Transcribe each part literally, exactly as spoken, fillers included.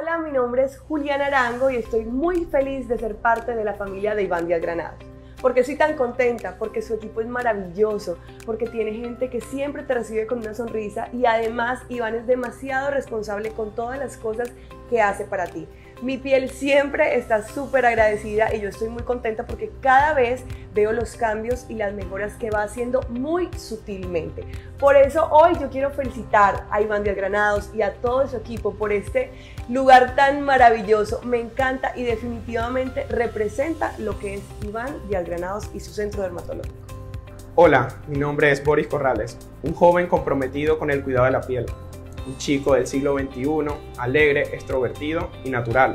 Hola, mi nombre es Juliana Arango y estoy muy feliz de ser parte de la familia de Iván Díaz Granados. ¿Por qué soy tan contenta? Porque su equipo es maravilloso, porque tiene gente que siempre te recibe con una sonrisa y además Iván es demasiado responsable con todas las cosas que hace para ti. Mi piel siempre está súper agradecida y yo estoy muy contenta porque cada vez veo los cambios y las mejoras que va haciendo muy sutilmente. Por eso hoy yo quiero felicitar a Iván Díaz Granados y a todo su equipo por este lugar tan maravilloso. Me encanta y definitivamente representa lo que es Iván Díaz Granados y su centro dermatológico. Hola, mi nombre es Boris Corrales, un joven comprometido con el cuidado de la piel. Un chico del siglo veintiuno, alegre, extrovertido y natural,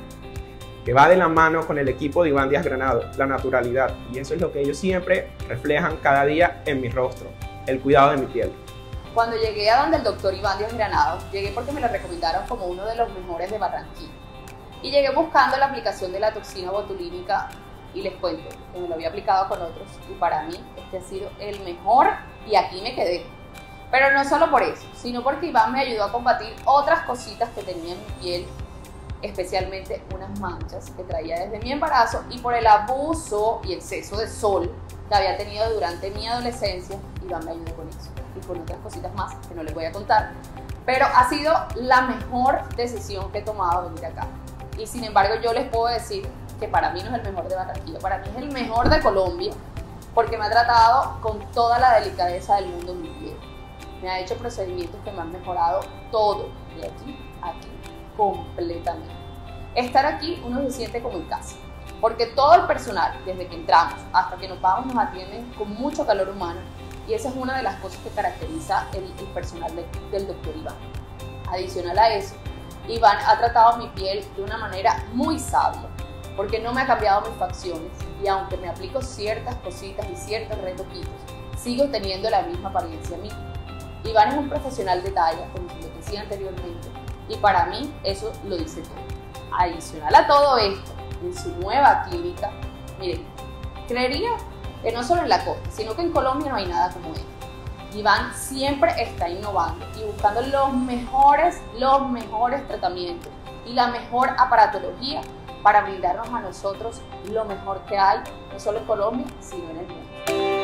que va de la mano con el equipo de Iván Díaz Granados, la naturalidad, y eso es lo que ellos siempre reflejan cada día en mi rostro, el cuidado de mi piel. Cuando llegué a donde el doctor Iván Díaz Granados, llegué porque me lo recomendaron como uno de los mejores de Barranquilla, y llegué buscando la aplicación de la toxina botulínica y les cuento que me lo había aplicado con otros y para mí este ha sido el mejor y aquí me quedé. Pero no solo por eso, sino porque Iván me ayudó a combatir otras cositas que tenía en mi piel, especialmente unas manchas que traía desde mi embarazo y por el abuso y exceso de sol que había tenido durante mi adolescencia. Iván me ayudó con eso y con otras cositas más que no les voy a contar. Pero ha sido la mejor decisión que he tomado venir acá. Y sin embargo yo les puedo decir que para mí no es el mejor de Barranquilla, para mí es el mejor de Colombia porque me ha tratado con toda la delicadeza del mundo en mi piel. Me ha hecho procedimientos que me han mejorado todo, de aquí a aquí, completamente. Estar aquí uno se siente como en casa, porque todo el personal, desde que entramos hasta que nos vamos, nos atienden con mucho calor humano y esa es una de las cosas que caracteriza el, el personal de, del doctor Iván. Adicional a eso, Iván ha tratado mi piel de una manera muy sabia, porque no me ha cambiado mis facciones y aunque me aplico ciertas cositas y ciertos retoquitos, sigo teniendo la misma apariencia mía. Iván es un profesional de talla, como se lo decía anteriormente, y para mí eso lo dice todo. Adicional a todo esto, en su nueva clínica, miren, creería que no solo en la costa, sino que en Colombia no hay nada como él. Iván siempre está innovando y buscando los mejores, los mejores tratamientos y la mejor aparatología para brindarnos a nosotros lo mejor que hay, no solo en Colombia, sino en el mundo.